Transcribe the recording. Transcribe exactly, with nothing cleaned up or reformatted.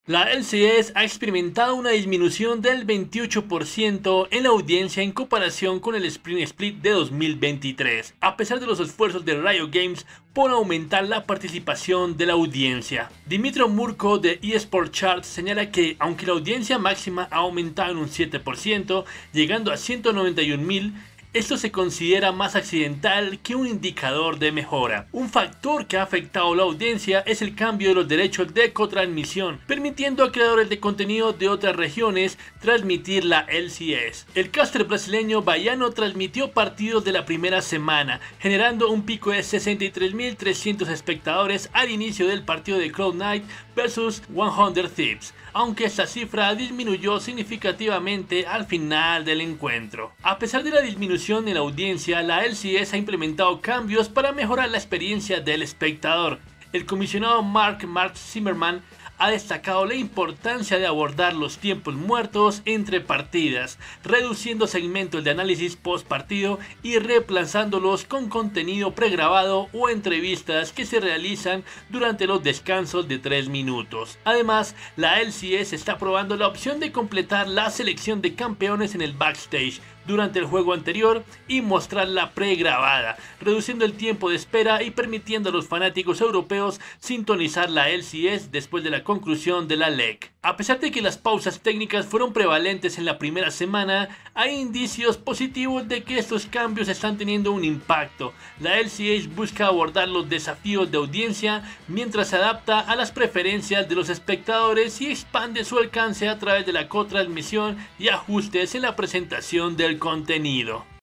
La L C S ha experimentado una disminución del veintiocho por ciento en la audiencia en comparación con el Spring Split de dos mil veintitrés, a pesar de los esfuerzos de Riot Games por aumentar la participación de la audiencia. Dimitro Murko de eSport Charts señala que, aunque la audiencia máxima ha aumentado en un siete por ciento, llegando a ciento noventa y un mil, esto se considera más accidental que un indicador de mejora. Un factor que ha afectado a la audiencia es el cambio de los derechos de cotransmisión, permitiendo a creadores de contenido de otras regiones transmitir la L C S. El caster brasileño Baiano transmitió partidos de la primera semana, generando un pico de sesenta y tres mil trescientos espectadores al inicio del partido de Cloud Knight versus cien Thieves, aunque esta cifra disminuyó significativamente al final del encuentro. A pesar de la disminución en la audiencia, la L C S ha implementado cambios para mejorar la experiencia del espectador. El comisionado Mark Mark Zimmerman ha destacado la importancia de abordar los tiempos muertos entre partidas, reduciendo segmentos de análisis post partido y reemplazándolos con contenido pregrabado o entrevistas que se realizan durante los descansos de tres minutos. Además, la L C S está probando la opción de completar la selección de campeones en el backstage durante el juego anterior y mostrarla pregrabada, reduciendo el tiempo de espera y permitiendo a los fanáticos europeos sintonizar la L C S después de la conclusión de la L E C. A pesar de que las pausas técnicas fueron prevalentes en la primera semana, hay indicios positivos de que estos cambios están teniendo un impacto. La L C S busca abordar los desafíos de audiencia mientras se adapta a las preferencias de los espectadores y expande su alcance a través de la cotransmisión y ajustes en la presentación del contenido.